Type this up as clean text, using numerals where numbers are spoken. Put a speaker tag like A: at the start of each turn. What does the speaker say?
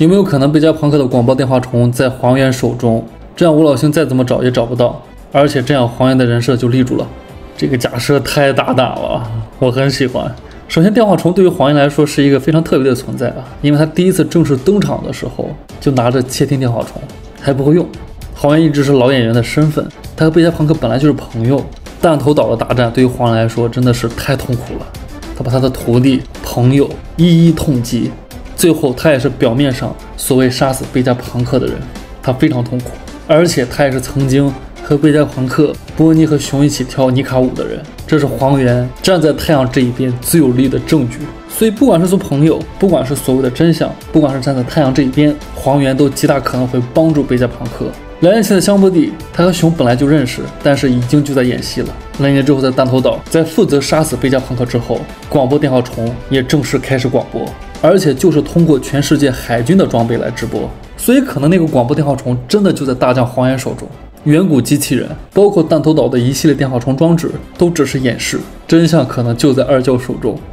A: 有没有可能贝加朋克的广播电话虫在黄猿手中？这样吴老星再怎么找也找不到，而且这样黄猿的人设就立住了。这个假设太大胆了，我很喜欢。首先，电话虫对于黄猿来说是一个非常特别的存在啊，因为他第一次正式登场的时候就拿着窃听电话虫，还不会用。黄猿一直是老演员的身份，他和贝加朋克本来就是朋友。弹头岛的大战对于黄猿来说真的是太痛苦了，他把他的徒弟、朋友一一痛击，最后他也是表面上所谓杀死贝加朋克的人，他非常痛苦，而且他也是曾经和贝加朋克、波尼和熊一起跳尼卡舞的人，这是黄猿站在太阳这一边最有力的证据。所以不管是做朋友，不管是所谓的真相，不管是站在太阳这一边，黄猿都极大可能会帮助贝加朋克。2年前的香波地，他和熊本来就认识，但是已经就在演戏了。2年之后，在弹头岛，在负责杀死贝加朋克之后，广播电话虫也正式开始广播，而且就是通过全世界海军的装备来直播。所以可能那个广播电话虫真的就在大将黄猿手中。远古机器人，包括弹头岛的一系列电话虫装置，都只是掩饰，真相可能就在二舅手中。